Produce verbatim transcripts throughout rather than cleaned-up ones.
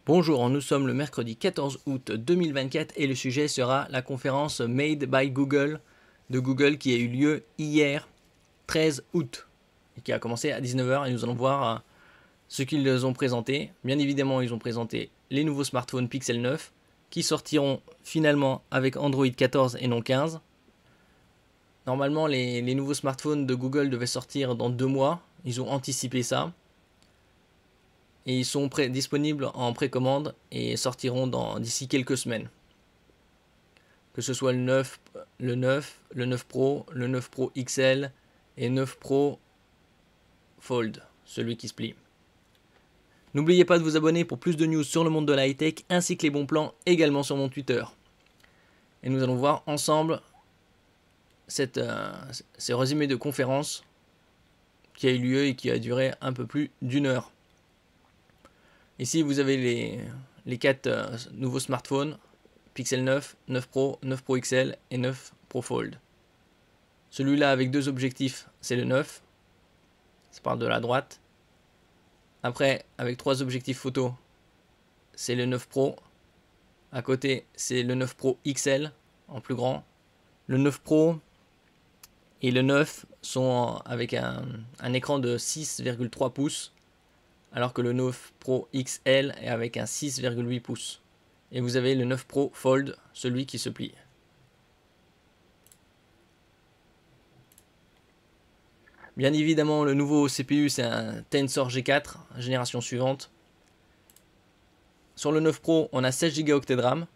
Bonjour, nous sommes le mercredi quatorze août deux mille vingt-quatre et le sujet sera la conférence Made by Google de Google qui a eu lieu hier treize août et qui a commencé à dix-neuf heures et nous allons voir ce qu'ils ont présenté. Bien évidemment, ils ont présenté les nouveaux smartphones Pixel neuf qui sortiront finalement avec Android quatorze et non quinze. Normalement, les, les nouveaux smartphones de Google devaient sortir dans deux mois. Ils ont anticipé ça. Et ils sont disponibles en précommande et sortiront d'ici quelques semaines. Que ce soit le neuf, le neuf, le neuf Pro, le neuf Pro X L et neuf Pro Fold, celui qui se plie. N'oubliez pas de vous abonner pour plus de news sur le monde de la high-tech ainsi que les bons plans également sur mon Twitter. Et nous allons voir ensemble cette, euh, ce résumé de conférence qui a eu lieu et qui a duré un peu plus d'une heure. Ici, vous avez les, les quatre euh, nouveaux smartphones, Pixel neuf, neuf Pro, neuf Pro X L et neuf Pro Fold. Celui-là avec deux objectifs, c'est le neuf. Ça part de la droite. Après, avec trois objectifs photo, c'est le neuf Pro. À côté, c'est le neuf Pro X L en plus grand. Le neuf Pro et le neuf sont avec un, un écran de six virgule trois pouces. Alors que le neuf Pro X L est avec un six virgule huit pouces. Et vous avez le neuf Pro Fold, celui qui se plie. Bien évidemment, le nouveau C P U, c'est un Tensor G quatre, génération suivante. Sur le neuf Pro, on a seize gigaoctets de RAM.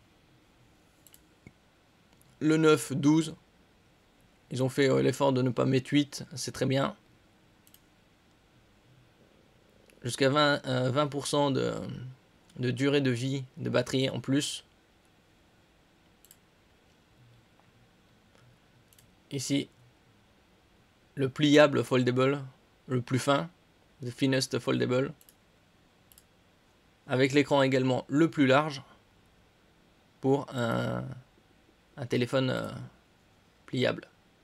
Le neuf, douze. Ils ont fait l'effort de ne pas mettre huit, c'est très bien. Jusqu'à vingt pour cent de, de durée de vie de batterie en plus. Ici, le pliable foldable, le plus fin, the thinnest foldable. Avec l'écran également le plus large pour un, un téléphone euh, pliable.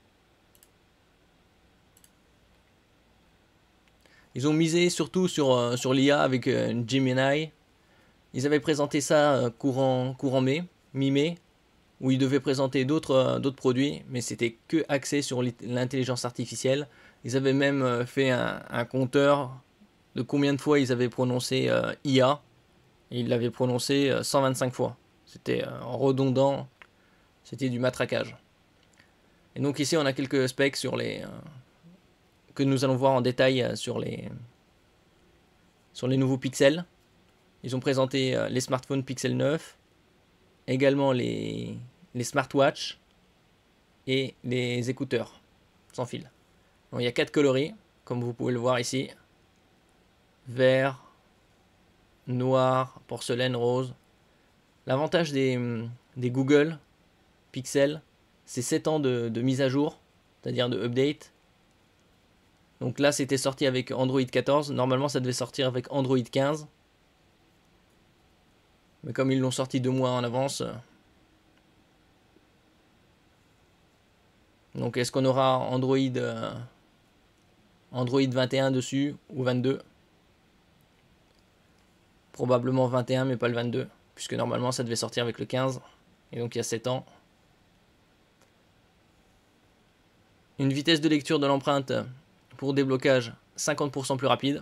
Ils ont misé surtout sur, euh, sur l'I A avec euh, Gemini. Ils avaient présenté ça euh, courant, courant mai, mi-mai, où ils devaient présenter d'autres euh, d'autres produits, mais c'était que axé sur l'intelligence artificielle. Ils avaient même euh, fait un, un compteur de combien de fois ils avaient prononcé euh, I A, et ils l'avaient prononcé euh, cent vingt-cinq fois. C'était euh, redondant, c'était du matraquage. Et donc ici on a quelques specs sur les... Euh, que nous allons voir en détail sur les, sur les nouveaux Pixels. Ils ont présenté les smartphones Pixel neuf, également les, les smartwatches et les écouteurs sans fil. Donc, il y a quatre coloris, comme vous pouvez le voir ici. Vert, noir, porcelaine, rose. L'avantage des, des Google Pixel, c'est sept ans de, de mise à jour, c'est-à-dire de update. Donc là, c'était sorti avec Android quatorze. Normalement, ça devait sortir avec Android quinze. Mais comme ils l'ont sorti deux mois en avance. Donc, est-ce qu'on aura Android, euh, Android vingt et un dessus ou vingt-deux? Probablement vingt et un, mais pas le vingt-deux. Puisque normalement, ça devait sortir avec le quinze. Et donc, il y a sept ans. Une vitesse de lecture de l'empreinte pour déblocage cinquante pour cent plus rapide.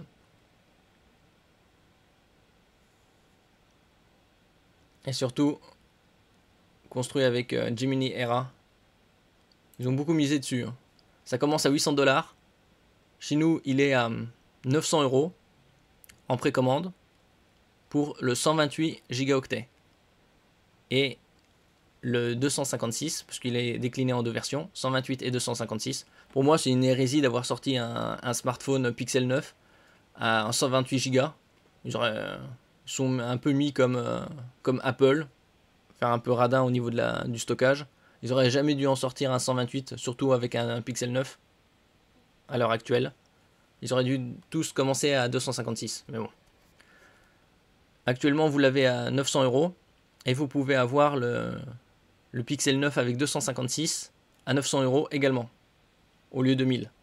Et surtout, construit avec euh, Gemini Era. Ils ont beaucoup misé dessus. Hein. Ça commence à huit cents dollars. Chez nous, il est à neuf cents euros en précommande pour le cent vingt-huit gigaoctets. Et le deux cent cinquante-six, puisqu'il est décliné en deux versions, cent vingt-huit et deux cent cinquante-six. Pour moi, c'est une hérésie d'avoir sorti un, un smartphone Pixel neuf à cent vingt-huit giga. Ils, auraient, ils sont un peu mis comme, euh, comme Apple, faire un peu radin au niveau de la, du stockage. Ils n'auraient jamais dû en sortir un cent vingt-huit, surtout avec un, un Pixel neuf à l'heure actuelle. Ils auraient dû tous commencer à deux cent cinquante-six, mais bon. Actuellement, vous l'avez à neuf cents euros et vous pouvez avoir le... le Pixel neuf avec deux cent cinquante-six à neuf cents euros également, au lieu de mille.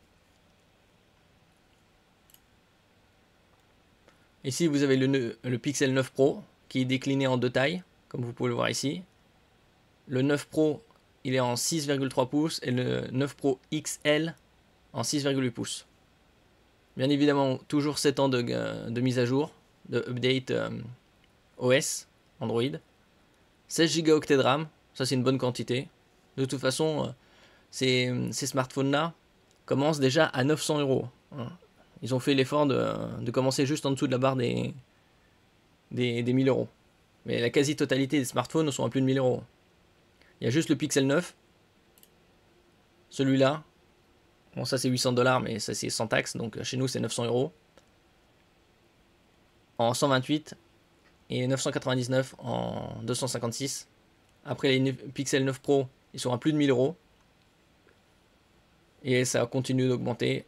Ici, vous avez le, le Pixel neuf Pro qui est décliné en deux tailles, comme vous pouvez le voir ici. Le neuf Pro, il est en six virgule trois pouces et le neuf Pro X L en six virgule huit pouces. Bien évidemment, toujours sept ans de, de mise à jour, de update euh, O S, Android. seize gigaoctets de RAM, ça c'est une bonne quantité. De toute façon, euh, ces, ces smartphones-là commencent déjà à neuf cents euros. Ils ont fait l'effort de, de commencer juste en dessous de la barre des, des, des mille euros. Mais la quasi-totalité des smartphones sont à plus de mille euros. Il y a juste le Pixel neuf. Celui-là. Bon, ça c'est huit cents dollars, mais ça c'est sans taxe. Donc chez nous c'est neuf cents euros. En cent vingt-huit. Et neuf cent quatre-vingt-dix-neuf en deux cent cinquante-six. Après les Pixel neuf Pro, ils sont à plus de mille euros. Et ça continue d'augmenter.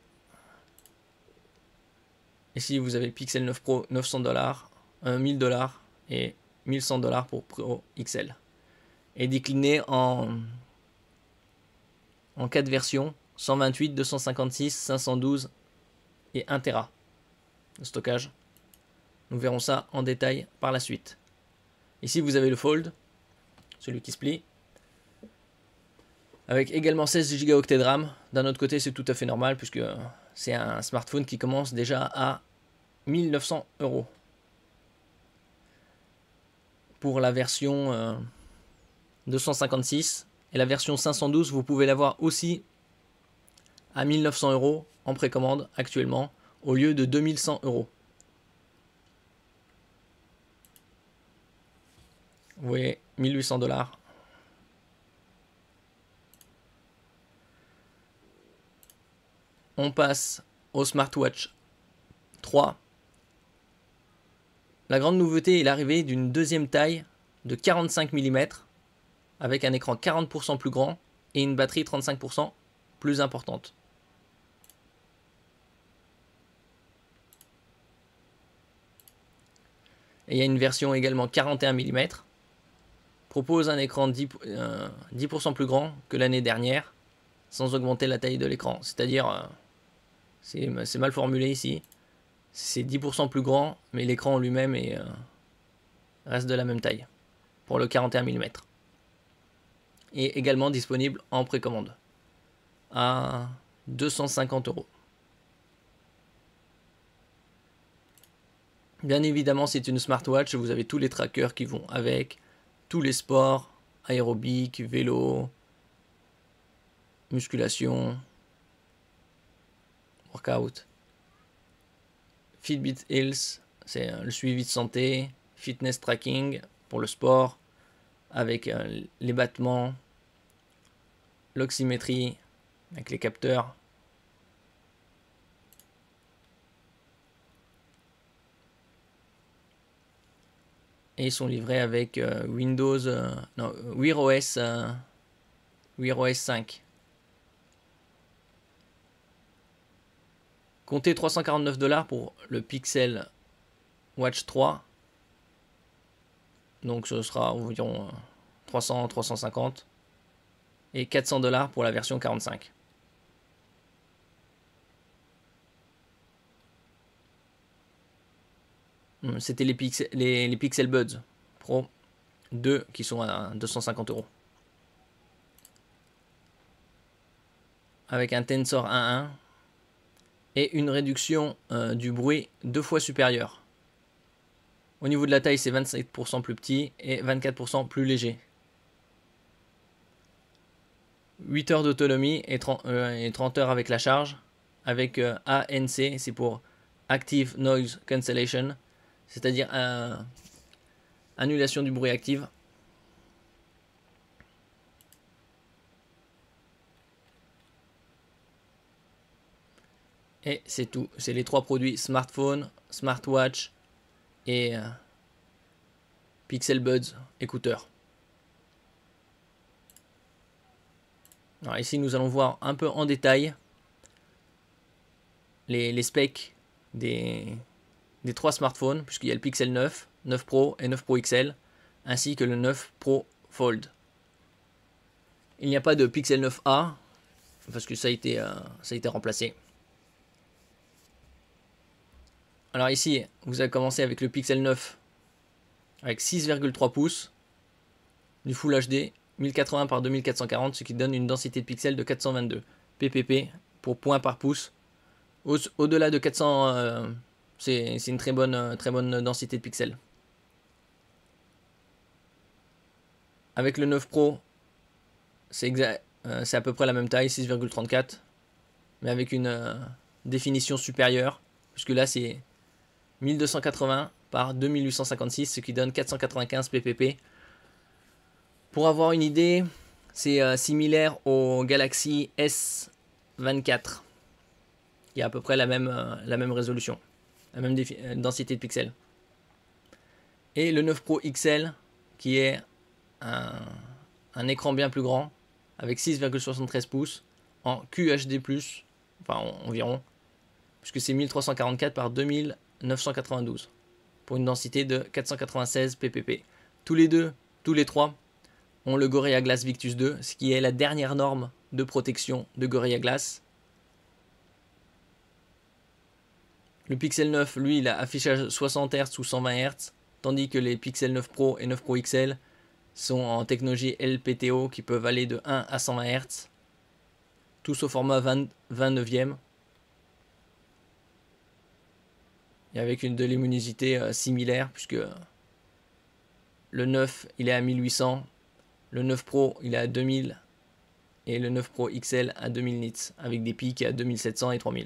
Ici vous avez le Pixel neuf Pro neuf cents dollars, mille dollars et mille cent dollars pour Pro X L. Et décliné en, en quatre versions, cent vingt-huit, deux cent cinquante-six, cinq cent douze et un téra de stockage. Nous verrons ça en détail par la suite. Ici vous avez le Fold, celui qui se plie, avec également seize gigaoctets de RAM. D'un autre côté c'est tout à fait normal puisque c'est un smartphone qui commence déjà à mille neuf cents euros. Pour la version euh, deux cent cinquante-six et la version cinq cent douze, vous pouvez l'avoir aussi à mille neuf cents euros en précommande actuellement au lieu de deux mille cent euros. Vous voyez, mille huit cents dollars. On passe au smartwatch trois. La grande nouveauté est l'arrivée d'une deuxième taille de quarante-cinq millimètres avec un écran quarante pour cent plus grand et une batterie trente-cinq pour cent plus importante. Et il y a une version également quarante et un millimètres. Propose un écran dix pour cent plus grand que l'année dernière sans augmenter la taille de l'écran. C'est-à-dire, euh, c'est mal formulé ici, c'est dix pour cent plus grand mais l'écran en lui-même est, euh, reste de la même taille pour le quarante et un millimètres. Et également disponible en précommande à deux cent cinquante euros. Bien évidemment, c'est une smartwatch, vous avez tous les trackers qui vont avec, tous les sports, aérobic, vélo, musculation, workout. Fitbit Health, c'est le suivi de santé, fitness tracking pour le sport, avec les battements, l'oxymétrie, avec les capteurs. Et ils sont livrés avec euh, Windows, euh, non, Wear O S, euh, Wear O S cinq. Comptez trois cent quarante-neuf dollars pour le Pixel Watch trois. Donc ce sera environ trois cents à trois cent cinquante. Et quatre cents dollars pour la version quarante-cinq. C'était les, Pixel, les, les Pixel Buds Pro deux qui sont à deux cent cinquante euros. Avec un Tensor un point un et une réduction euh, du bruit deux fois supérieure. Au niveau de la taille, c'est vingt-sept pour cent plus petit et vingt-quatre pour cent plus léger. huit heures d'autonomie et, euh, et trente heures avec la charge. Avec euh, A N C, c'est pour Active Noise Cancellation, c'est-à-dire euh, annulation du bruit active. Et c'est tout. C'est les trois produits smartphone, smartwatch et euh, Pixel Buds écouteurs. Alors ici, nous allons voir un peu en détail les, les specs des, des trois smartphones, puisqu'il y a le Pixel neuf, neuf Pro et neuf Pro X L, ainsi que le neuf Pro Fold. Il n'y a pas de Pixel neuf A, parce que ça a été, euh, ça a été remplacé. Alors ici, vous avez commencé avec le Pixel neuf avec six virgule trois pouces, du Full H D, mille quatre-vingts par deux mille quatre cent quarante, ce qui donne une densité de pixels de quatre cent vingt-deux P P P pour point par pouce. Au- Au-delà de quatre cents, euh, c'est une très bonne, euh, très bonne densité de pixels. Avec le neuf Pro, c'est euh, à peu près la même taille, six virgule trente-quatre, mais avec une euh, définition supérieure, puisque là c'est mille deux cent quatre-vingts par deux mille huit cent cinquante-six, ce qui donne quatre cent quatre-vingt-quinze P P P. Pour avoir une idée, c'est euh, similaire au Galaxy S vingt-quatre, qui a à peu près la même, euh, la même résolution, la même euh, densité de pixels. Et le neuf Pro X L, qui est un, un écran bien plus grand, avec six virgule soixante-treize pouces, en Q H D plus, enfin en, environ, puisque c'est mille trois cent quarante-quatre par deux mille neuf cent quatre-vingt-douze, pour une densité de quatre cent quatre-vingt-seize P P P. Tous les deux, tous les trois, ont le Gorilla Glass Victus deux, ce qui est la dernière norme de protection de Gorilla Glass. Le Pixel neuf, lui, il a affichage soixante hertz ou cent vingt hertz, tandis que les Pixel neuf Pro et neuf Pro X L sont en technologie L P T O qui peuvent aller de un à cent vingt hertz, tous au format vingt, vingt-neuvième, et avec une de luminosité euh, similaire, puisque le neuf il est à mille huit cents, le neuf Pro il est à deux mille, et le neuf Pro X L à deux mille nits, avec des pics à deux mille sept cents et trois mille.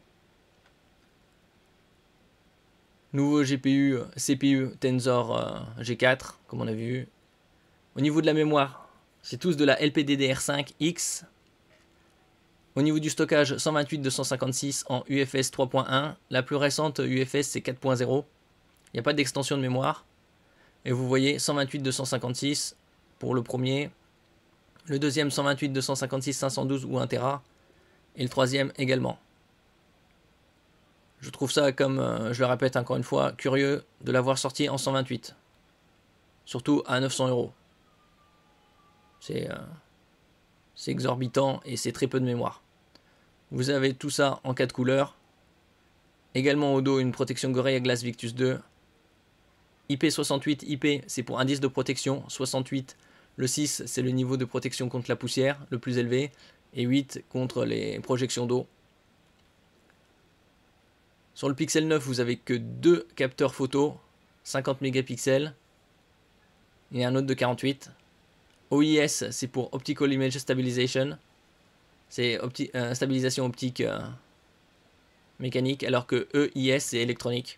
Nouveau G P U, C P U Tensor euh, G quatre, comme on a vu. Au niveau de la mémoire, c'est tous de la L P D D R cinq X. Au niveau du stockage, cent vingt-huit deux cent cinquante-six en U F S trois point un. La plus récente U F S, c'est quatre point zéro. Il n'y a pas d'extension de mémoire. Et vous voyez, cent vingt-huit deux cent cinquante-six pour le premier. Le deuxième, cent vingt-huit deux cent cinquante-six cinq cent douze ou un téra. Et le troisième également. Je trouve ça, comme euh, je le répète encore une fois, curieux de l'avoir sorti en cent vingt-huit. Surtout à neuf cents euros. C'est euh, exorbitant et c'est très peu de mémoire. Vous avez tout ça en quatre couleurs. Également au dos, une protection Gorilla Glass Victus deux. I P soixante-huit, I P c'est pour indice de protection. soixante-huit, le six c'est le niveau de protection contre la poussière, le plus élevé. Et huit contre les projections d'eau. Sur le Pixel neuf, vous avez que deux capteurs photo, cinquante mégapixels. Et un autre de quarante-huit. O I S, c'est pour Optical Image Stabilization. C'est opti euh, stabilisation optique euh, mécanique, alors que E I S, c'est électronique.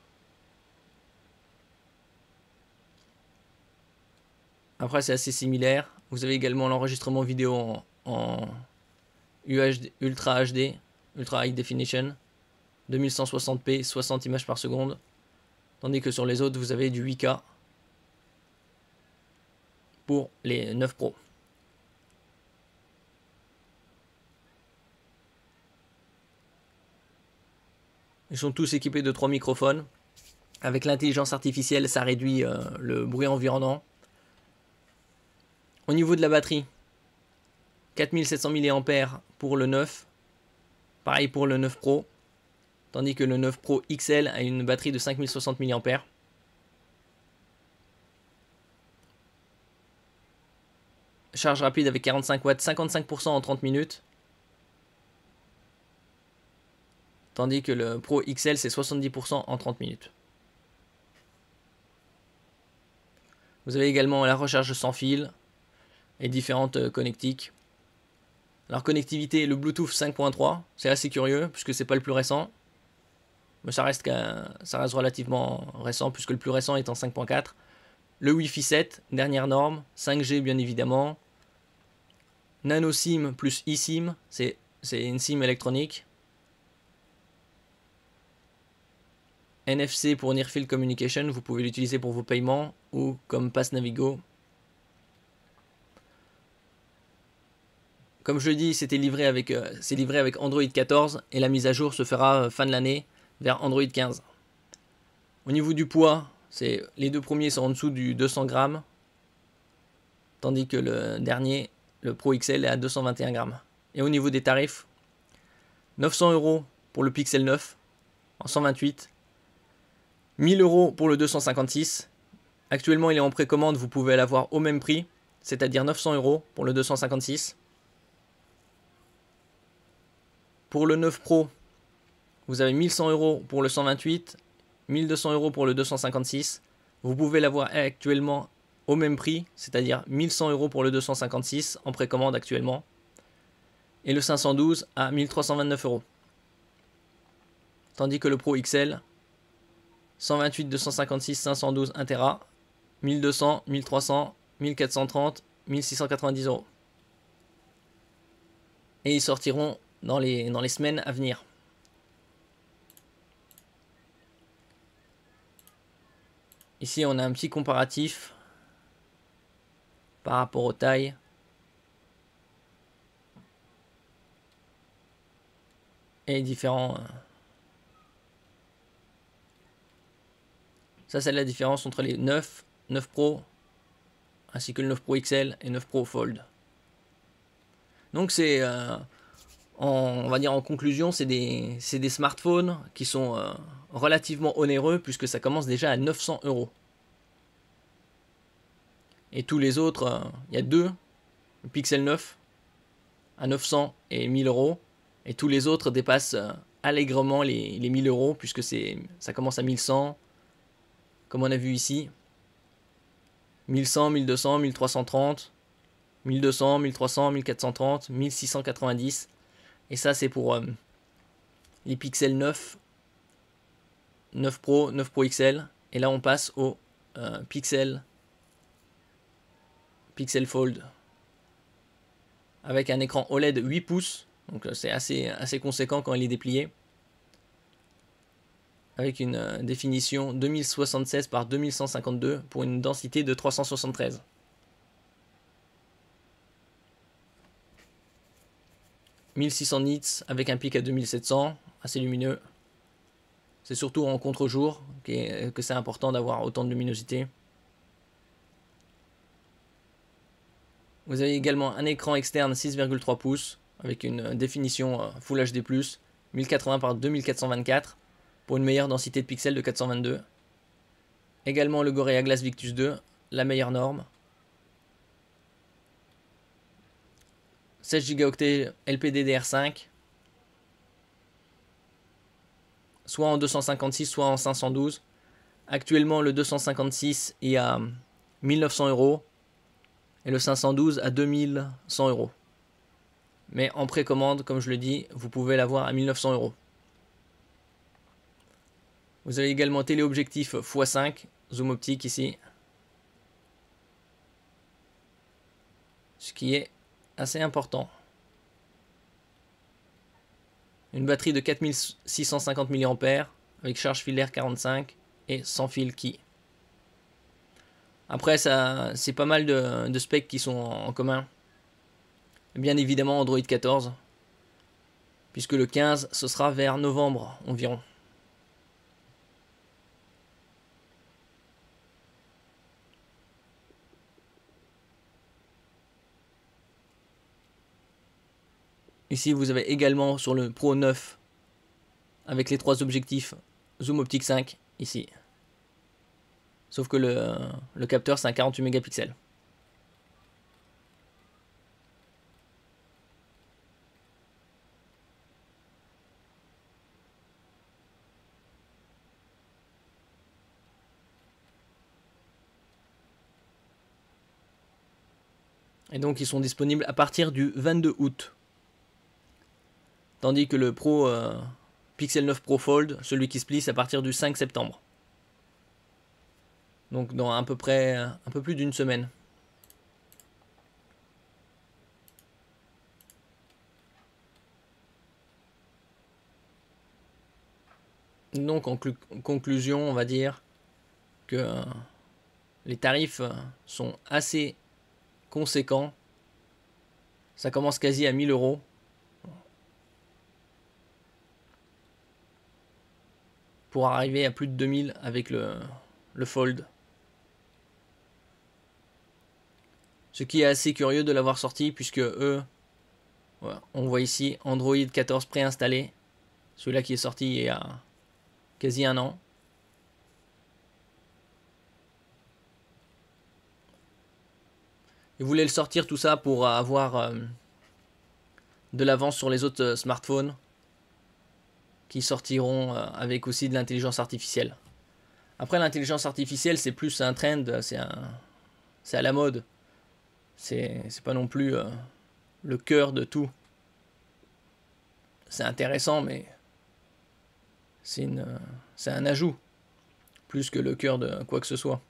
Après, c'est assez similaire. Vous avez également l'enregistrement vidéo en, en U H D, Ultra H D, Ultra High Definition, deux mille cent soixante p, soixante images par seconde. Tandis que sur les autres, vous avez du huit K pour les neuf Pro. Ils sont tous équipés de trois microphones. Avec l'intelligence artificielle, ça réduit euh, le bruit environnant. Au niveau de la batterie, quatre mille sept cents milliampères pour le neuf. Pareil pour le neuf Pro. Tandis que le neuf Pro X L a une batterie de cinq mille soixante milliampères. Charge rapide avec quarante-cinq watts, cinquante-cinq pour cent en trente minutes. Tandis que le Pro X L, c'est soixante-dix pour cent en trente minutes. Vous avez également la recharge sans fil et différentes connectiques. Alors connectivité, le Bluetooth cinq point trois, c'est assez curieux puisque c'est pas le plus récent. Mais ça reste, ça reste relativement récent puisque le plus récent est en cinq point quatre. Le Wi-Fi sept, dernière norme, cinq G bien évidemment. Nano SIM plus eSIM, c'est une SIM électronique. N F C pour Near Field Communication, vous pouvez l'utiliser pour vos paiements ou comme Pass Navigo. Comme je le dis, c'était livré avec, euh, c'est livré avec Android quatorze et la mise à jour se fera euh, fin de l'année vers Android quinze. Au niveau du poids, c'est les deux premiers sont en dessous du deux cents grammes, tandis que le dernier, le Pro X L, est à deux cent vingt et un grammes. Et au niveau des tarifs, neuf cents euros pour le Pixel neuf en cent vingt-huit, mille euros pour le deux cent cinquante-six Actuellement, il est en précommande, vous pouvez l'avoir au même prix, c'est-à-dire neuf cents euros pour le deux cent cinquante-six. Pour le neuf Pro, vous avez mille cent euros pour le cent vingt-huit, mille deux cents euros pour le deux cent cinquante-six. Vous pouvez l'avoir actuellement au même prix, c'est-à-dire mille cent euros pour le deux cent cinquante-six en précommande actuellement. Et le cinq cent douze à mille trois cent vingt-neuf euros. Tandis que le Pro X L, cent vingt-huit, deux cent cinquante-six, cinq cent douze, un téra, mille deux cents, mille trois cents, mille quatre cent trente, mille six cent quatre-vingt-dix euros. Et ils sortiront dans les, dans les semaines à venir. Ici, on a un petit comparatif par rapport aux tailles. Et différents... Ça, c'est la différence entre les neuf, neuf Pro, ainsi que le neuf Pro X L et neuf Pro Fold. Donc, c'est... Euh, on va dire en conclusion, c'est des, des smartphones qui sont euh, relativement onéreux, puisque ça commence déjà à neuf cents euros. Et tous les autres, il euh, y a deux, le Pixel neuf à neuf cents et mille euros. Et tous les autres dépassent euh, allègrement les, les mille euros, puisque ça commence à mille cent, comme on a vu ici. mille cent, mille deux cents, mille trois cent trente, mille deux cents, mille trois cents, mille quatre cent trente, mille six cent quatre-vingt-dix. Et ça, c'est pour euh, les Pixel neuf, neuf Pro, neuf Pro X L. Et là, on passe au euh, Pixel, Pixel Fold. Avec un écran O L E D huit pouces. Donc c'est assez, assez conséquent quand il est déplié. Avec une euh, définition deux mille soixante-seize par deux mille cent cinquante-deux pour une densité de trois cent soixante-treize. mille six cents nits avec un pic à deux mille sept cents, assez lumineux. C'est surtout en contre-jour que, que c'est important d'avoir autant de luminosité. Vous avez également un écran externe six virgule trois pouces avec une définition Full H D plus, mille quatre-vingts par deux mille quatre cent vingt-quatre pour une meilleure densité de pixels de quatre cent vingt-deux. Également le Gorilla Glass Victus deux, la meilleure norme. seize gigaoctets L P D D R cinq, soit en deux cent cinquante-six, soit en cinq cent douze. Actuellement, le deux cent cinquante-six est à mille neuf cents euros et le cinq cent douze à deux mille cent euros. Mais en précommande, comme je le dis, vous pouvez l'avoir à mille neuf cents euros. Vous avez également téléobjectif fois cinq, zoom optique ici. Ce qui est assez important. Une batterie de quatre mille six cent cinquante milliampères avec charge filaire quarante-cinq et sans fil qui. Après, ça, c'est pas mal de, de specs qui sont en, en commun. Bien évidemment Android quatorze, puisque le quinze, ce sera vers novembre environ. Ici, vous avez également sur le Pro neuf, avec les trois objectifs, zoom optique cinq, ici. Sauf que le, le capteur, c'est un quarante-huit mégapixels. Et donc, ils sont disponibles à partir du vingt-deux août. Tandis que le Pro euh, Pixel neuf Pro Fold, celui qui se plie, c'est à partir du cinq septembre. Donc dans à peu près un peu plus d'une semaine. Donc en conclusion, on va dire que euh, les tarifs sont assez conséquents. Ça commence quasi à mille euros. Pour arriver à plus de deux mille avec le, le Fold. Ce qui est assez curieux de l'avoir sorti, puisque eux, voilà, on voit ici Android quatorze préinstallé. Celui-là qui est sorti il y a quasi un an. Ils voulaient le sortir tout ça pour avoir euh, de l'avance sur les autres euh, smartphones qui sortiront euh, avec aussi de l'intelligence artificielle. Après, l'intelligence artificielle, c'est plus un trend, c'est un, c'est à la mode. C'est, c'est pas non plus euh, le cœur de tout. C'est intéressant, mais c'est, une, c'est un ajout, plus que le cœur de quoi que ce soit.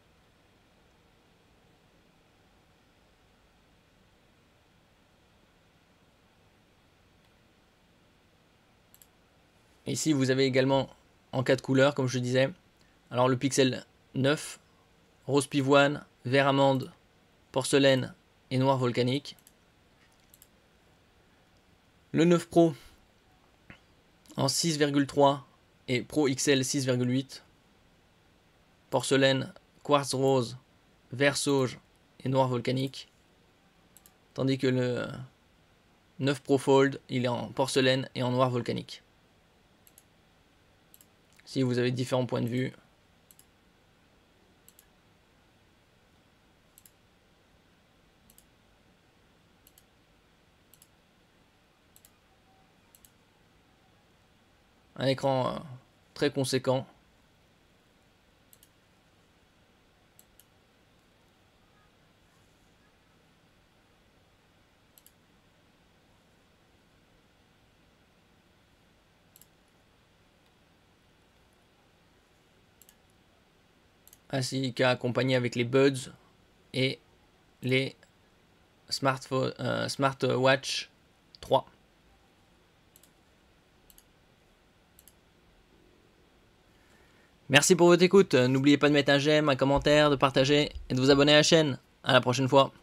Ici, vous avez également en quatre couleurs, comme je disais. Alors le Pixel neuf, rose pivoine, vert amande, porcelaine et noir volcanique. Le neuf Pro en six virgule trois et Pro X L six virgule huit. Porcelaine, quartz rose, vert sauge et noir volcanique. Tandis que le neuf Pro Fold, il est en porcelaine et en noir volcanique. Si vous avez différents points de vue. Un écran euh, très conséquent. Ainsi qu'à accompagner avec les Buds et les smartphone, euh, Smartwatch trois. Merci pour votre écoute. N'oubliez pas de mettre un j'aime, un commentaire, de partager et de vous abonner à la chaîne. À la prochaine fois.